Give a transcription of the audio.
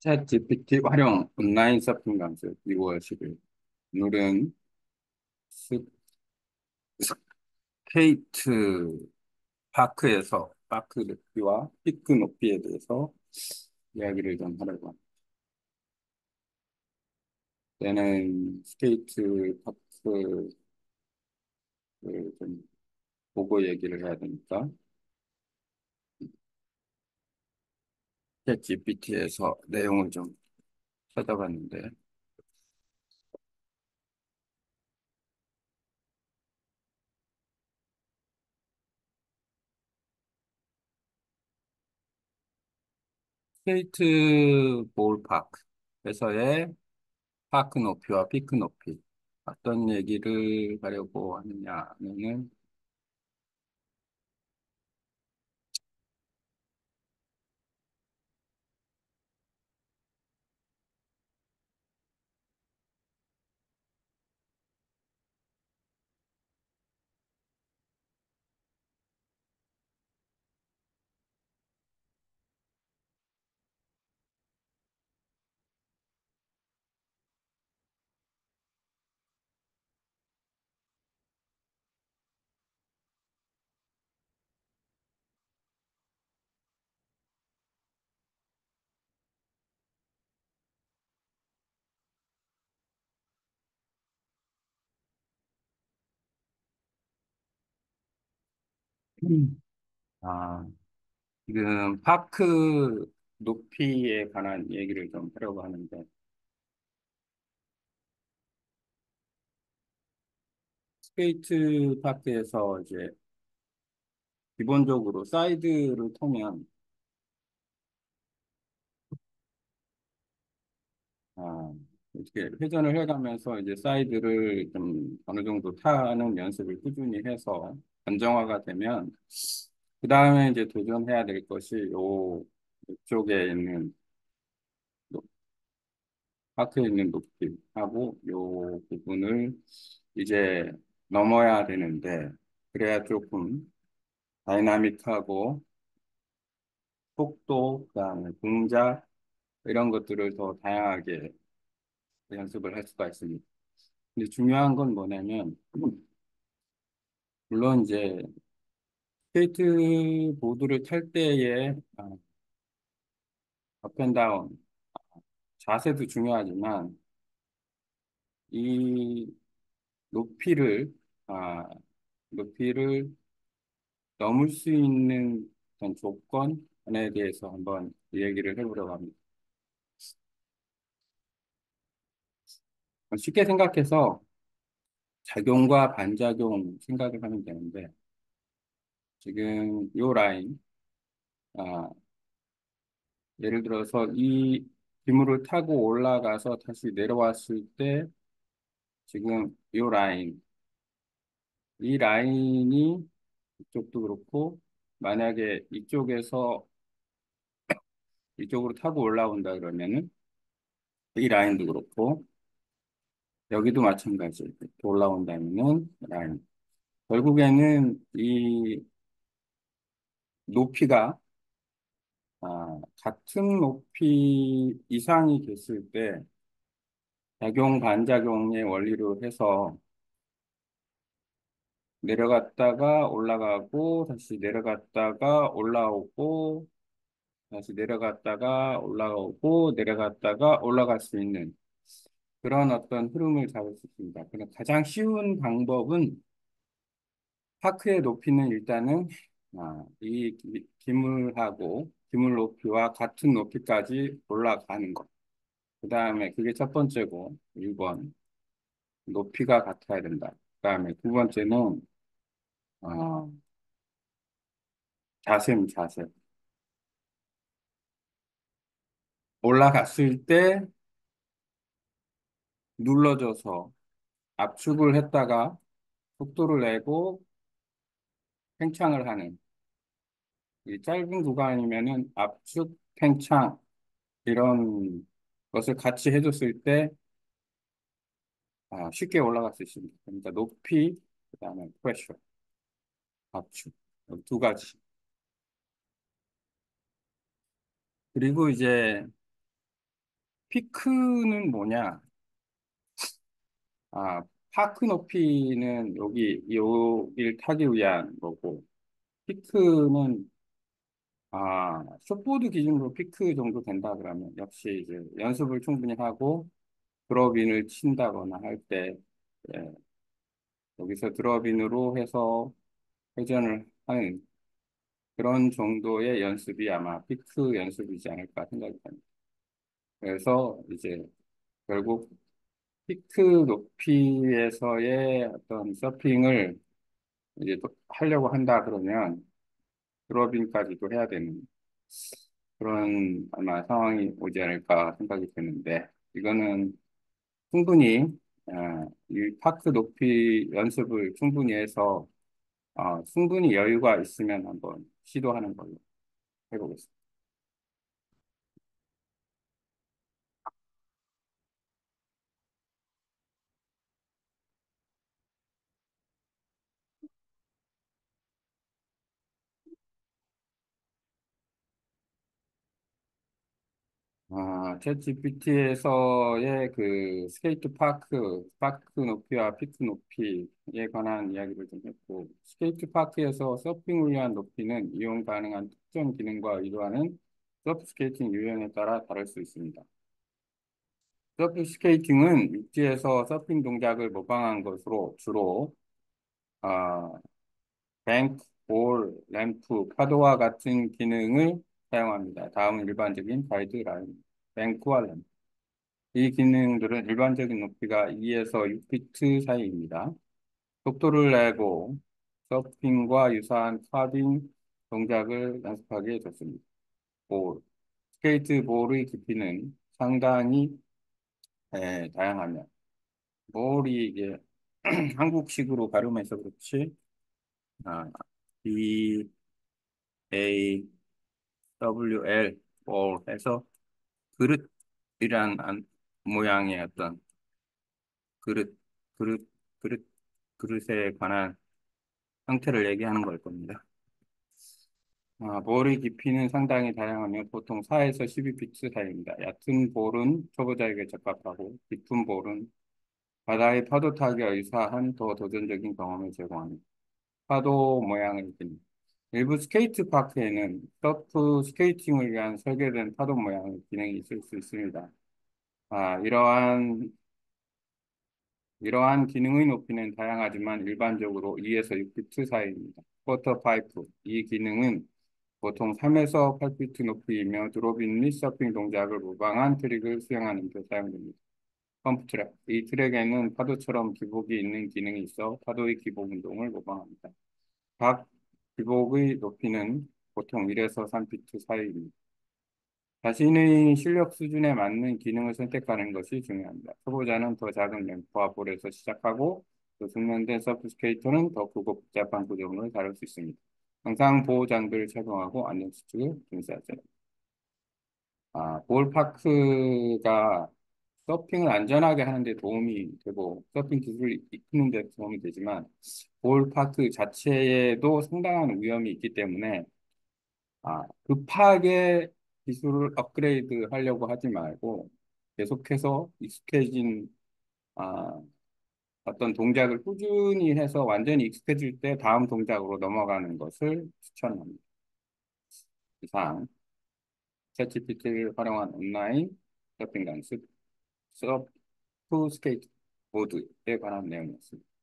챗 GPT 활용 온라인 서핑 강습 6월 10일. 오늘은 스케이트 파크에서 파크 높이와 피크 높이에 대해서 이야기를 좀 하려고 합니다. 때는 스케이트 파크를 좀 보고 얘기를 해야 되니까 챗 GPT에서 내용을 좀 찾아봤는데 스케이트 볼 파크에서의 파크 높이와 피크 높이 어떤 얘기를 하려고 하느냐면은 아, 지금 파크 높이에 관한 얘기를 좀 하려고 하는데, 스케이트 파크에서 이제 기본적으로 사이드를 타면, 아, 이렇게 회전을 해가면서 이제 사이드를 좀 어느 정도 타는 연습을 꾸준히 해서 안정화가 되면, 그 다음에 이제 도전해야 될 것이 이쪽에 있는, 파크에 있는 높이하고 요 부분을 이제 넘어야 되는데, 그래야 조금 다이나믹하고 속도, 그다음에 동작 이런 것들을 더 다양하게 연습을 할 수가 있습니다. 근데 중요한 건 뭐냐면 물론 이제 스케이트보드를 탈 때의 업앤다운 자세도 중요하지만 이 높이를 아, 높이를 넘을 수 있는 어떤 조건에 대해서 한번 얘기를 해보려고 합니다. 쉽게 생각해서 작용과 반작용 생각을 하면 되는데 지금 요 라인, 아, 예를 들어서 이 기물을 타고 올라가서 다시 내려왔을 때 지금 요 라인, 이 라인이 이쪽도 그렇고 만약에 이쪽에서 이쪽으로 타고 올라온다 그러면은 이 라인도 그렇고 여기도 마찬가지 이렇게 올라온다면은 라인. 결국에는 이 높이가 같은 높이 이상이 됐을 때 작용 반작용의 원리로 해서 내려갔다가 올라가고 다시 내려갔다가 올라오고 다시 내려갔다가 올라오고 내려갔다가 올라갈 수 있는 그런 어떤 흐름을 잡을 수 있습니다. 그럼 가장 쉬운 방법은 파크의 높이는 일단은 이 기물하고 기물 높이와 같은 높이까지 올라가는 것. 그 다음에 그게 첫 번째고 1번 높이가 같아야 된다. 그 다음에 두 번째는 어, 자세는 자세. 올라갔을 때 눌러줘서 압축을 했다가 속도를 내고 팽창을 하는 이 짧은 구간이면은 압축, 팽창 이런 것을 같이 해줬을 때 쉽게 올라갈 수 있습니다. 그러니까 높이, 그다음에 프레셔, 압축 두 가지. 그리고 이제 피크는 뭐냐? 아, 파크 높이는 여기를 타기 위한 거고, 피크는, 숏보드 기준으로 피크 정도 된다 그러면 역시 이제 연습을 충분히 하고, 드롭인을 친다거나 할 때, 예, 여기서 드롭인으로 해서 회전을 하는 그런 정도의 연습이 아마 피크 연습이지 않을까 생각이 듭니다. 그래서 이제 결국 피크 높이에서의 어떤 서핑을 이제 또 하려고 한다 그러면 드로빙까지도 해야 되는 그런 아마 상황이 오지 않을까 생각이 드는데 이거는 충분히 이 파크 높이 연습을 충분히 해서 충분히 여유가 있으면 한번 시도하는 걸로 해보겠습니다. 챗GPT에서의 그 스케이트 파크 높이와 피크 높이에 관한 이야기를 좀 했고, 스케이트 파크에서 서핑을 위한 높이는 이용 가능한 특정 기능과 의도하는 서프 스케이팅 유형에 따라 다를 수 있습니다. 서프 스케이팅은 육지에서 서핑 동작을 모방한 것으로 주로 아, 뱅크, 볼, 램프, 파도와 같은 기능을 사용합니다. 다음은 일반적인 가이드라인, 뱅크와 램프. 이 기능들은 일반적인 높이가 2에서 6피트 사이입니다. 속도를 내고 서핑과 유사한 카빙 동작을 연습하게 좋습니다. 볼. 스케이트볼의 깊이는 상당히 다양하며 볼이 이게 한국식으로 발음해서 그렇지 아, B, A, W, L 볼 해서 그릇이란 모양의 어떤 그릇, 그릇, 그릇, 그릇에 관한 형태를 얘기하는 걸 겁니다. 볼의 깊이는 상당히 다양하며 보통 4에서 12피트 사이입니다. 얕은 볼은 초보자에게 적합하고 깊은 볼은 바다의 파도 타기와 유사한 더 도전적인 경험을 제공합니다. 파도 모양을 띤 일부 스케이트 파크에는 서프 스케이팅을 위한 설계된 파도 모양의 기능이 있을 수 있습니다. 아, 이러한 이러한 기능의 높이는 다양하지만 일반적으로 2에서 6피트 사이입니다. 쿼터 파이프, 이 기능은 보통 3에서 8피트 높이이며 드롭인 및 서핑 동작을 모방한 트릭을 수행하는 데 사용됩니다. 펌프 트랙, 이 트랙에는 파도처럼 기복이 있는 기능이 있어 파도의 기복 운동을 모방합니다. 각 기복의 높이는 보통 1에서 3피트 사이입니다. 자신의 실력 수준에 맞는 기능을 선택하는 것이 중요합니다. 초보자는 더 작은 램프와 볼에서 시작하고 또 숙련된 서프스케이터는 더 크고 복잡한 구조물을 다룰 수 있습니다. 항상 보호 장비를 착용하고 안전수칙을 준수하세요. 볼파크가 서핑을 안전하게 하는 데 도움이 되고 서핑 기술을 익히는 데 도움이 되지만 볼파크 자체에도 상당한 위험이 있기 때문에 급하게 기술을 업그레이드 하려고 하지 말고 계속해서 익숙해진 아, 어떤 동작을 꾸준히 해서 완전히 익숙해질 때 다음 동작으로 넘어가는 것을 추천합니다. 이상 챗GPT를 활용한 온라인 서핑 강습 서프 스케이트 보드에 관한 내용이었습니다.